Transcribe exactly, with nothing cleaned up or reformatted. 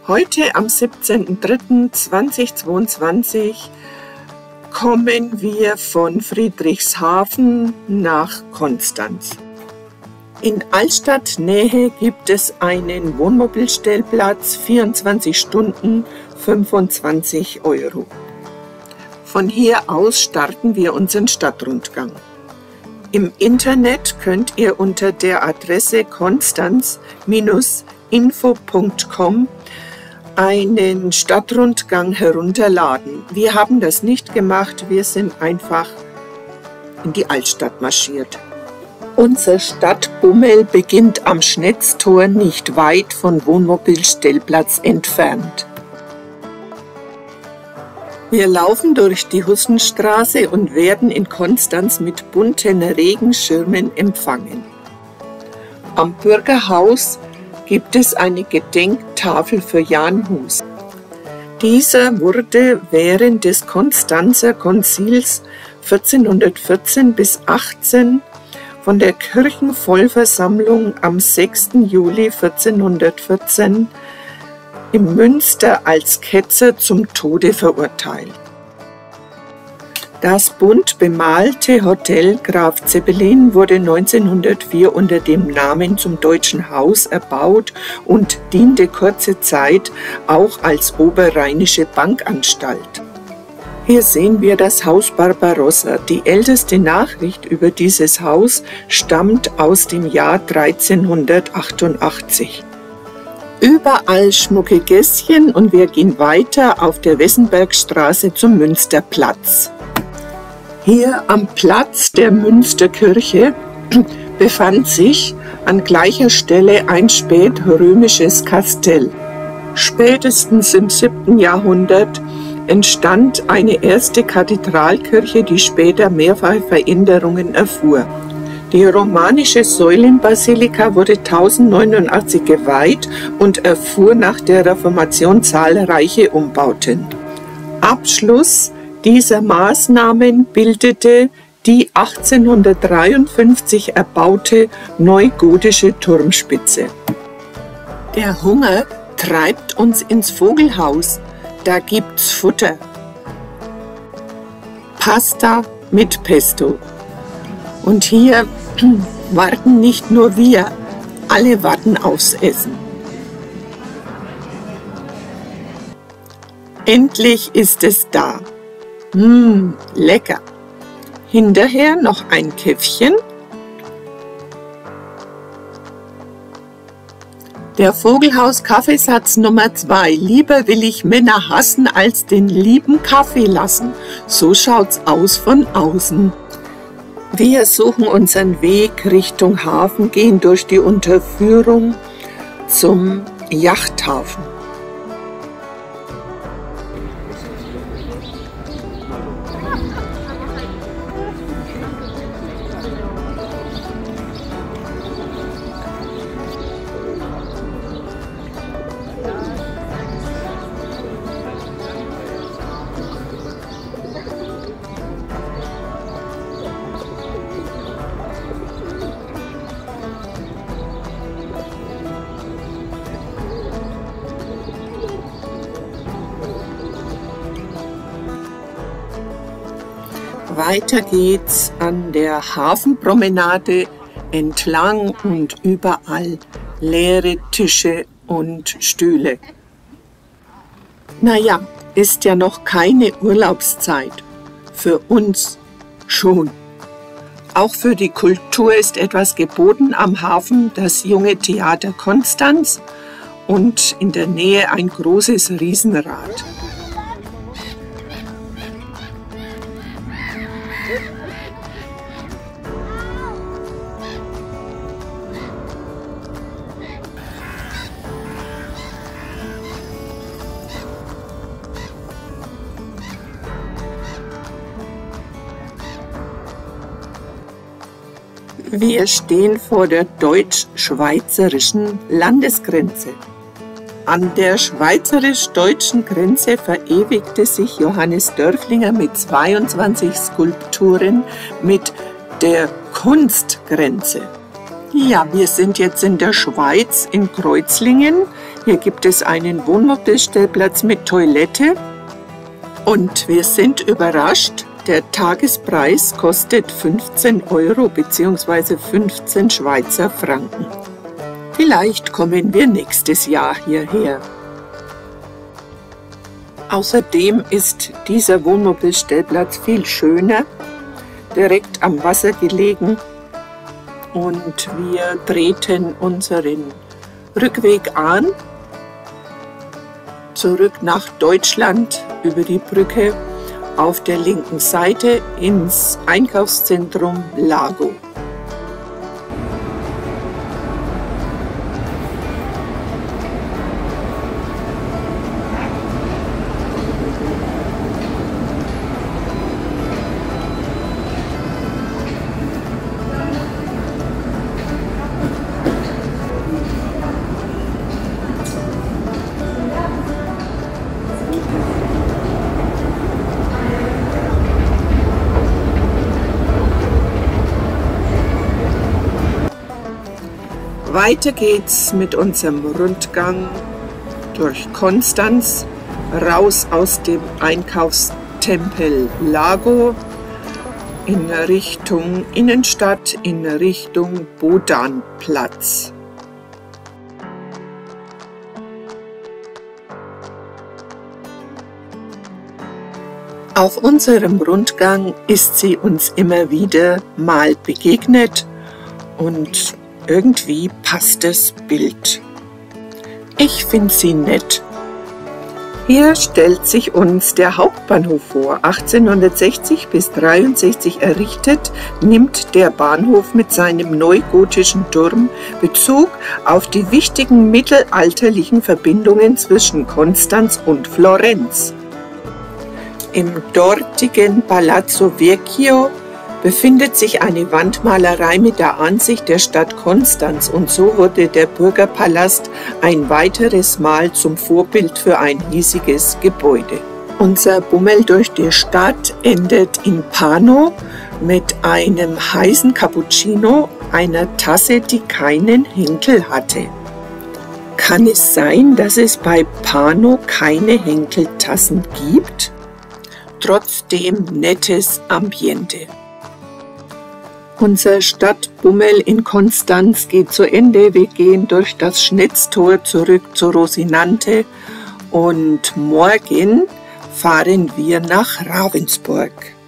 Heute am siebzehnten dritten zweitausendzweiundzwanzig kommen wir von Friedrichshafen nach Konstanz. In Altstadtnähe gibt es einen Wohnmobilstellplatz, vierundzwanzig Stunden, fünfundzwanzig Euro. Von hier aus starten wir unseren Stadtrundgang. Im Internet könnt ihr unter der Adresse konstanz Bindestrich info punkt com einen Stadtrundgang herunterladen. Wir haben das nicht gemacht, wir sind einfach in die Altstadt marschiert. Unser Stadtbummel beginnt am Schnetztor, nicht weit von Wohnmobilstellplatz entfernt. Wir laufen durch die Hussenstraße und werden in Konstanz mit bunten Regenschirmen empfangen. Am Bürgerhaus gibt es eine Gedenktafel für Jan Hus. Dieser wurde während des Konstanzer Konzils vierzehnhundertvierzehn bis achtzehn von der Kirchenvollversammlung am sechsten Juli vierzehnhundertvierzehn im Münster als Ketzer zum Tode verurteilt. Das bunt bemalte Hotel Graf Zeppelin wurde neunzehnhundertvier unter dem Namen zum Deutschen Haus erbaut und diente kurze Zeit auch als Oberrheinische Bankanstalt. Hier sehen wir das Haus Barbarossa. Die älteste Nachricht über dieses Haus stammt aus dem Jahr dreizehnhundertachtundachtzig. Überall schmucke Gässchen und wir gehen weiter auf der Wessenbergstraße zum Münsterplatz. Hier am Platz der Münsterkirche befand sich an gleicher Stelle ein spätrömisches Kastell. Spätestens im siebten Jahrhundert entstand eine erste Kathedralkirche, die später mehrfache Veränderungen erfuhr. Die romanische Säulenbasilika wurde tausendneunundachtzig geweiht und erfuhr nach der Reformation zahlreiche Umbauten. Abschluss dieser Maßnahmen bildete die achtzehnhundertdreiundfünfzig erbaute neugotische Turmspitze. Der Hunger treibt uns ins Vogelhaus. Da gibt's Futter. Pasta mit Pesto. Und hier warten nicht nur wir, alle warten aufs Essen. Endlich ist es da. Mmh, lecker. Hinterher noch ein Käffchen. Der Vogelhaus Kaffeesatz Nummer zwei. Lieber will ich Männer hassen, als den lieben Kaffee lassen. So schaut's aus von außen. Wir suchen unseren Weg Richtung Hafen, gehen durch die Unterführung zum Yachthafen. Weiter geht's an der Hafenpromenade entlang und überall leere Tische und Stühle. Naja, ist ja noch keine Urlaubszeit. Für uns schon. Auch für die Kultur ist etwas geboten am Hafen, das Junge Theater Konstanz und in der Nähe ein großes Riesenrad. Wir stehen vor der deutsch-schweizerischen Landesgrenze. An der schweizerisch-deutschen Grenze verewigte sich Johannes Dörflinger mit zweiundzwanzig Skulpturen mit der Kunstgrenze. Ja, wir sind jetzt in der Schweiz, in Kreuzlingen. Hier gibt es einen Wohnmobilstellplatz mit Toilette und wir sind überrascht. Der Tagespreis kostet fünfzehn Euro bzw. fünfzehn Schweizer Franken. Vielleicht kommen wir nächstes Jahr hierher. Außerdem ist dieser Wohnmobilstellplatz viel schöner, direkt am Wasser gelegen, und wir treten unseren Rückweg an, zurück nach Deutschland über die Brücke auf der linken Seite ins Einkaufszentrum Lago. Weiter geht's mit unserem Rundgang durch Konstanz, raus aus dem Einkaufstempel Lago in Richtung Innenstadt, in Richtung Bodanplatz. Auf unserem Rundgang ist sie uns immer wieder mal begegnet und irgendwie passt das Bild. Ich finde sie nett. Hier stellt sich uns der Hauptbahnhof vor. achtzehnhundertsechzig bis dreiundsechzig errichtet, nimmt der Bahnhof mit seinem neugotischen Turm Bezug auf die wichtigen mittelalterlichen Verbindungen zwischen Konstanz und Florenz. Im dortigen Palazzo Vecchio befindet sich eine Wandmalerei mit der Ansicht der Stadt Konstanz, und so wurde der Bürgerpalast ein weiteres Mal zum Vorbild für ein hiesiges Gebäude. Unser Bummel durch die Stadt endet in Pano mit einem heißen Cappuccino, einer Tasse, die keinen Henkel hatte. Kann es sein, dass es bei Pano keine Henkeltassen gibt? Trotzdem nettes Ambiente. Unser Stadtbummel in Konstanz geht zu Ende. Wir gehen durch das Schnitztor zurück zu Rosinante und morgen fahren wir nach Ravensburg.